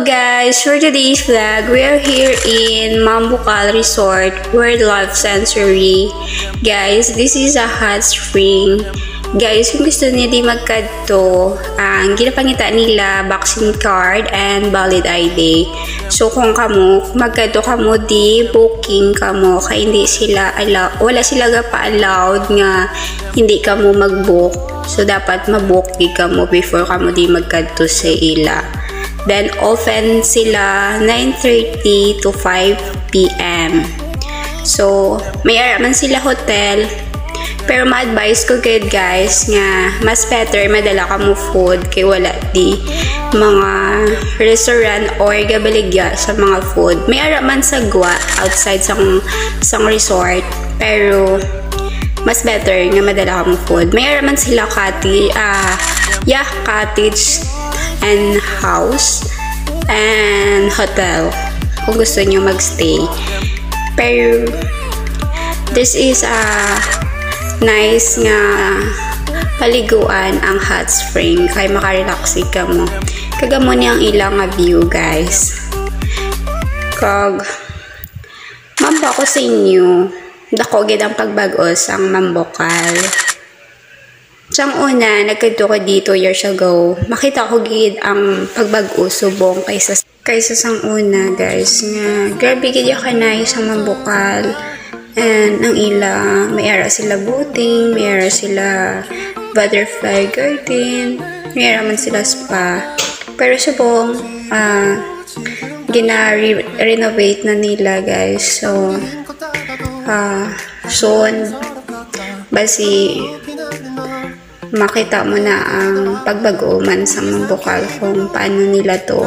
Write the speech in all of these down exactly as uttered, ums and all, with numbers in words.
guys, for today's vlog, we are here in Mambukal Resort, World Life Sensory. Guys, this is a hot spring. Guys, kung gusto niyo di magkadto, ang ginapangita nila vaccine card and valid I D. So kung kamo magkadto kamo di booking kamo kay hindi sila allow, wala sila ga pa-allowed nga hindi kamo mag-book. So dapat ma-book di kamo before kamo di magkadto sa ila. Then open sila nine thirty to five p m So may araman sila hotel. Pero ma-advise ko good guys nga mas better madala ka mo food kay wala di mga restaurant or gabaligya sa mga food. May araman sa gwa outside sang sang resort pero mas better nga madala ka mo food. May araman sila cottage, ah, yeah, cottage and house and hotel kung gusto niyo magstay. Pero this is a nice nga paliguan ang hot spring kay makarelax ka mo. Kagamo niyang ilang nga view guys. Kag mamba ko sa inyo dako gid ang pagbag-os ang Mambukal. Siyang una, nagkadto ko dito years ago. Makita ko gid ang pagbag-o subong kaysa kaysa sang una guys nga grabe gid ya kanay sa Mambukal. And ang ila, may ara sila boating, may ara sila butterfly garden, may ara man sila spa. Pero subong, uh, gina-renovate na nila guys. So, uh, soon, basi makita mo na ang pagbago man sa Mambukal kung paano nila to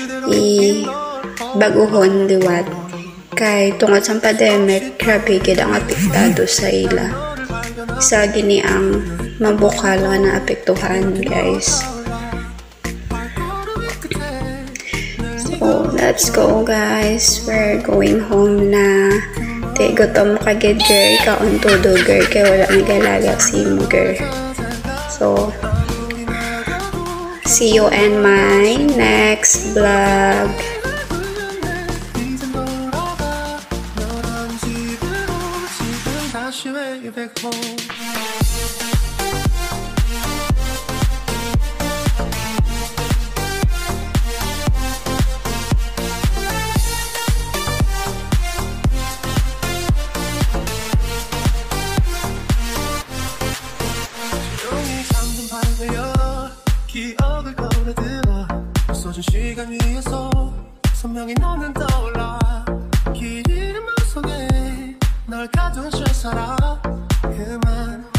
i-baguhon liwat. Kay tungod sa pandemic, grabe gid ang apektado sa ila. Isa gini ang Mambukal nga naapektuhan guys. So, let's go guys. We're going home na. Te gutom ka gid girl, kaon todo girl kay wala nagalaga si mo girl. So, see you in my next vlog. Back home. 기억을 꺼내들어 쏟은 시간 위에서 선명히 너는 떠올라 길 잃은 마음속에 널 가둔 실사라 그만